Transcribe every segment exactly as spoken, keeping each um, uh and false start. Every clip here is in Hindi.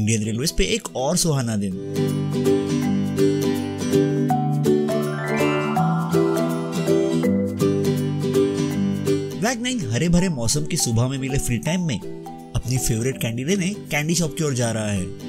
इंडियन रेलवेज पे एक और सुहाना दिन। वैग नाइन हरे भरे मौसम की सुबह में मिले फ्री टाइम में अपनी फेवरेट कैंडी लेने कैंडी शॉप की ओर जा रहा है।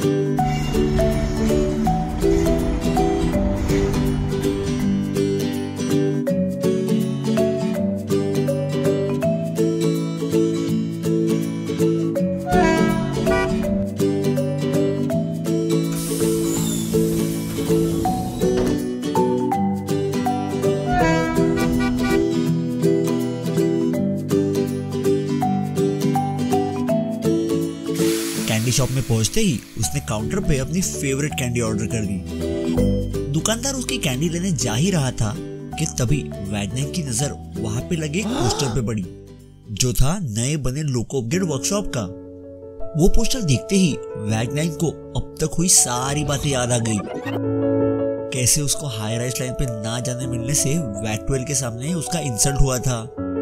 कैंडी शॉप में पहुंचते ही उसने काउंटर पे अपनी फेवरेट कैंडी ऑर्डर कर दी। दुकानदार उसकी कैंडी लेने जा ही रहा था कि तभी वैग नाइन की नजर वहां पे लगे एक पोस्टर पे पड़ी, जो था नए बने लोको अपग्रेड वर्कशॉप का। वो पोस्टर देखते ही वैग नाइन को अब तक हुई सारी बातें याद आ गई। कैसे उसको हाई राइज लाइन पे ना जाने मिलने से वैग ट्वेल्व के सामने उसका इंसल्ट हुआ था।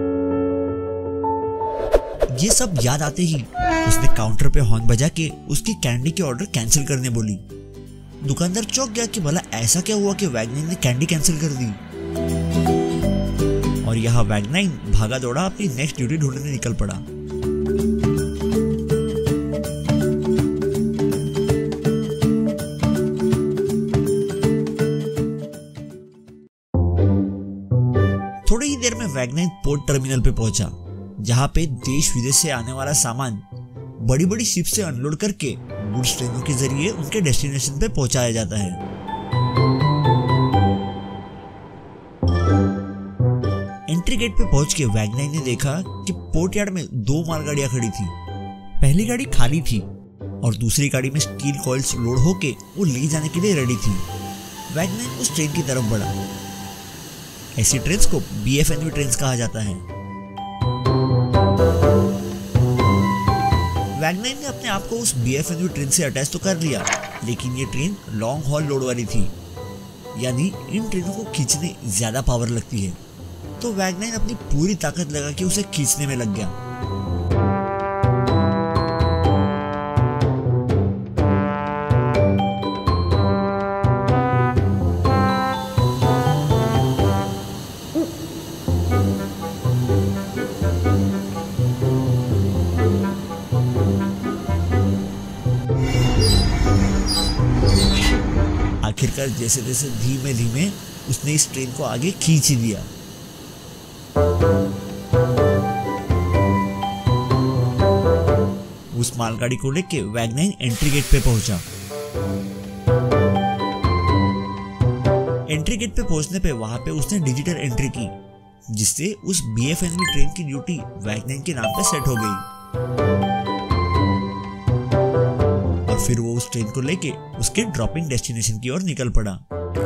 ये सब याद आते ही उसने काउंटर पे हॉर्न बजा के उसकी कैंडी के ऑर्डर कैंसिल करने बोली। दुकानदार चौंक गया कि भला ऐसा क्या हुआ कि वैग नाइन ने कैंडी कैंसिल कर दी। और यहाँ वैग नाइन भागा दौड़ा अपनी नेक्स्ट ड्यूटी ढूंढने निकल पड़ा। थोड़ी ही देर में वैग नाइन पोर्ट टर्मिनल पे पहुंचा, जहां पे देश विदेश से आने वाला सामान बड़ी बड़ी शिप से अनलोड करके गुड्स ट्रेनों के जरिए उनके डेस्टिनेशन पे पहुंचाया जाता है। एंट्री गेट पे पहुंच के वैग नाइन ने देखा कि पोर्ट यार्ड में दो मालगाड़ियां खड़ी थी। पहली गाड़ी खाली थी और दूसरी गाड़ी में स्टील कॉइल्स लोड होके वो ले जाने के लिए रेडी थी। वैग नाइन उस ट्रेन की तरफ बढ़ा। ऐसी ट्रेन्स को B F N V trains कहा जाता है। वैग नाइन ने अपने आप को उस B F N V train से अटैच तो कर लिया, लेकिन ये ट्रेन लॉन्ग हॉल लोड वाली थी, यानी इन ट्रेनों को खींचने ज्यादा पावर लगती है। तो वैग नाइन अपनी पूरी ताकत लगा के उसे खींचने में लग गया। आखिरकार जैसे जैसे धीमे धीमे उसने इस ट्रेन को आगे खींच ही दिया। उस मालगाड़ी को लेके वैग नाइन एंट्री गेट पे पहुंचा। एंट्री गेट पे पहुंचने पे वहां पे उसने डिजिटल एंट्री की, जिससे उस B F N V train की ड्यूटी वैग नाइन के नाम पे सेट हो गई। और फिर वो उस ट्रेन को लेके उसके ड्रॉपिंग डेस्टिनेशन की ओर निकल पड़ा।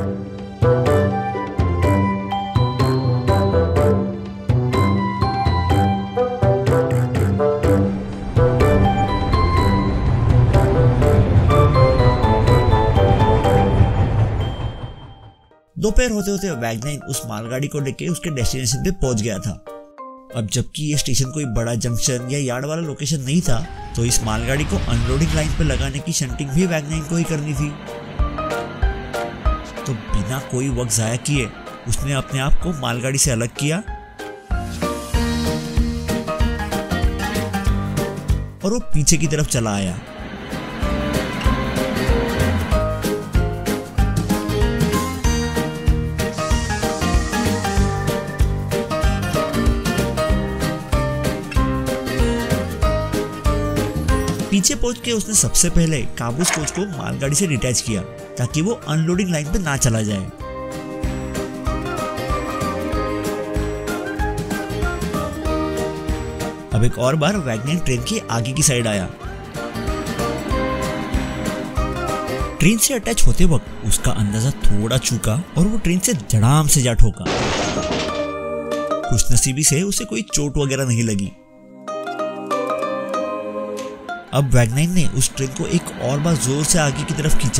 दोपहर होते होते वैग नाइन उस मालगाड़ी को लेके उसके डेस्टिनेशन पे पहुंच गया था। अब जबकि ये स्टेशन कोई बड़ा जंक्शन या यार्ड वाला लोकेशन नहीं था, तो इस मालगाड़ी को अनलोडिंग लाइन पे लगाने की शंटिंग भी वैग नाइन को ही करनी थी। तो बिना कोई वक्त जाया किए उसने अपने आप को मालगाड़ी से अलग किया और वो पीछे की तरफ चला आया। पीछे पहुंच के उसने सबसे पहले काबूस कोच को मालगाड़ी से डिटैच किया, ताकि वो अनलोडिंग लाइन पे ना चला जाए। अब एक और बार वैग नाइन ट्रेन के आगे की साइड आया। ट्रेन से अटैच होते वक्त उसका अंदाजा थोड़ा चूका और वो ट्रेन से धड़ाम से जा ठोका। खुशनसीबी से उसे कोई चोट वगैरह नहीं लगी। अब वैग नाइन ने उस ट्रेन को एक और बार जोर से आगे की तरफ खींचा।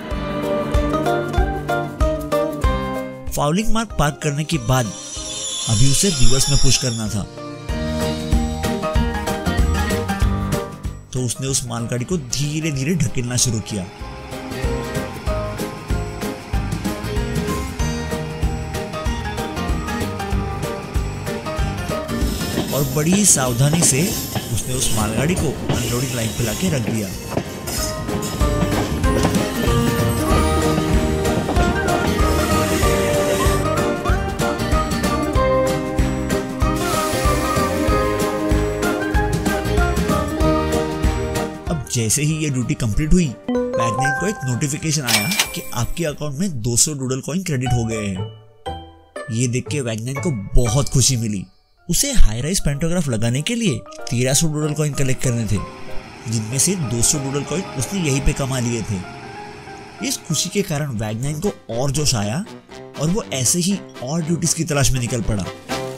फाउलिंग मार्क पार्क करने के बाद अभी उसे रिवर्स में पुश करना था। तो तो उसने उस मालगाड़ी को धीरे धीरे ढकेलना शुरू किया। और बड़ी ही सावधानी से उसने उस मालगाड़ी को अनलोडिंग लाइन पे लाके रख दिया। अब जैसे ही ये ड्यूटी कंप्लीट हुई, वैगनैन को एक नोटिफिकेशन आया कि आपके अकाउंट में दो सौ डूडल कॉइन क्रेडिट हो गए हैं। ये देख के वैगनैन को बहुत खुशी मिली। उसे हाई राइज पेंटोग्राफ लगाने के लिए तेरह सौ डूडल कॉइन कलेक्ट करने थे, जिनमें से दो सौ डूडल कॉइन उसने यहीं पे कमा लिए थे। इस खुशी के कारण वैगनैन को और जोश आया और वो ऐसे ही और ड्यूटीज की तलाश में निकल पड़ा।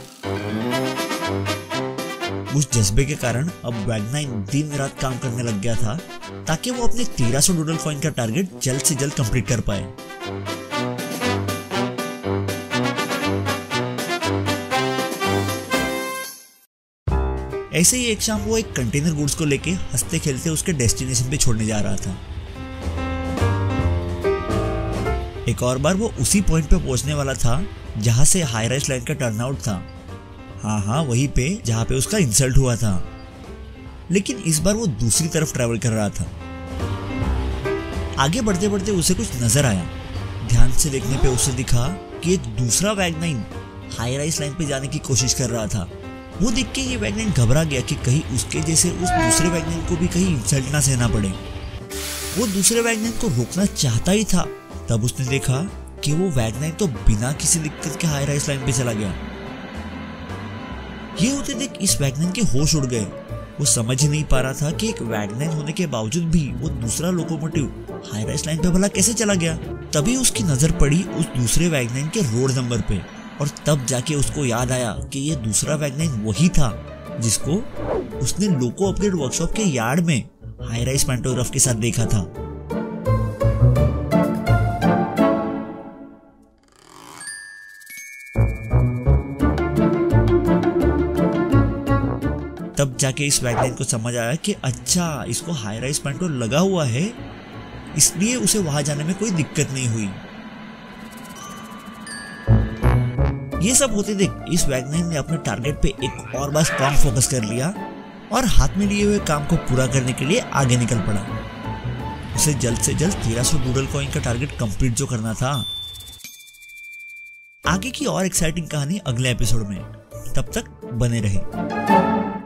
उस जज्बे के कारण अब वैगनैन दिन रात काम करने लग गया था ताकि वो अपने तेरह सौ डूडल कॉइन का टारगेट जल्द से जल्द कंप्लीट कर पाए। ऐसे ही एक शाम वो एक कंटेनर गुड्स को लेके हंसते खेलते उसके डेस्टिनेशन पे छोड़ने जा रहा था। एक और बार वो उसी पॉइंट पे पहुंचने वाला था जहां से हाई राइज लाइन का टर्नआउट था। हाँ हाँ वहीं पे जहां पे उसका इंसल्ट हुआ था, लेकिन इस बार वो दूसरी तरफ ट्रैवल कर रहा था। आगे बढ़ते बढ़ते उसे कुछ नजर आया। ध्यान से देखने पे उसे दिखा कि एक दूसरा वैगनैन हाई राइज लाइन पे जाने की कोशिश कर रहा था। वो देख के ये वैगनैन घबरा गया कि कहीं उसके जैसे उस दूसरे वैगनैन को भी कहीं इंसल्ट ना सहना पड़े। वो दूसरे वैगनैन को रोकना चाहता ही था, तब उसने देखा कि वो वैगनैन तो बिना किसी दिक्कत के हाई राइज लाइन पे चला गया। ये होते देख इस वैगनैन के होश उड़ गए। वो समझ ही नहीं पा रहा था कि एक वैगनैन होने के बावजूद भी वो दूसरा लोकोमोटिव हाई राइज लाइन पे भला कैसे चला गया। तभी उसकी नजर पड़ी उस दूसरे वैगनैन के रोड नंबर पे, और तब जाके उसको याद आया कि ये दूसरा वैगनैन वही था जिसको उसने लोको अपग्रेड वर्कशॉप के यार्ड में हाई राइज पेंटोग्राफ के साथ देखा था। तब जाके इस वैगनैन को समझ आया कि अच्छा इसको हाई राइज पेंटो लगा हुआ है, इसलिए उसे वहां जाने में कोई दिक्कत नहीं हुई। ये सब होते देख इस वैगनैन ने अपने टारगेट पे एक और बार स्ट्रॉन्ग फोकस कर लिया और हाथ में लिए हुए काम को पूरा करने के लिए आगे निकल पड़ा। उसे जल्द से जल्द तेरह सौ डूडल कॉइन का टारगेट कंप्लीट जो करना था। आगे की और एक्साइटिंग कहानी अगले एपिसोड में, तब तक बने रहे।